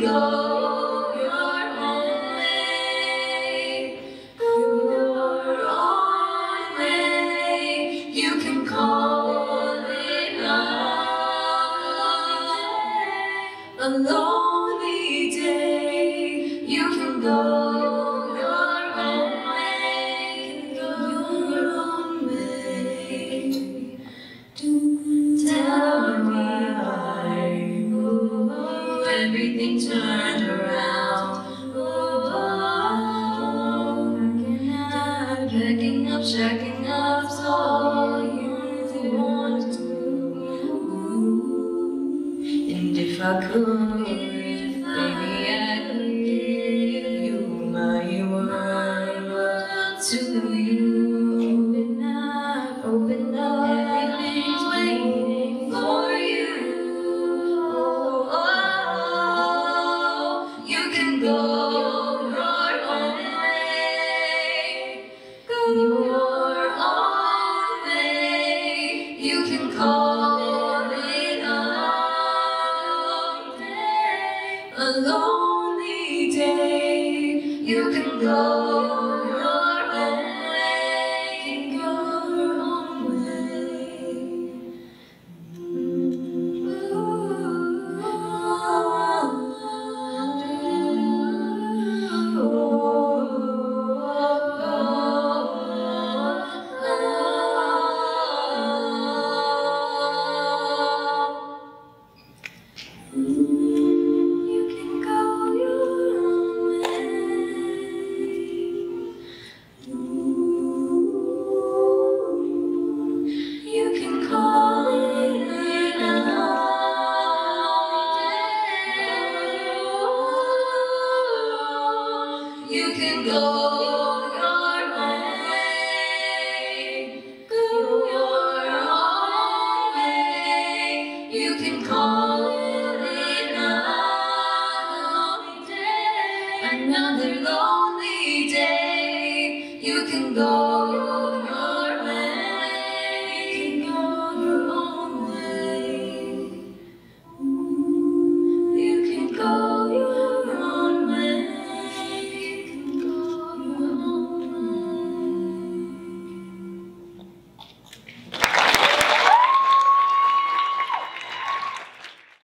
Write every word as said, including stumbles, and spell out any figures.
go your own way, your own way. You can call it love, a lonely day. You can go your own way, your own way. Tell me why, oh, everything turned around. Oh, picking up, checking up's all you want to do. And if I could, baby, I'd give you my world to you. Open up, everything's waiting for you. Oh, oh, you can go your own way, go your own way. You can call it a lonely day. You can go your own way, go your own way. You can go.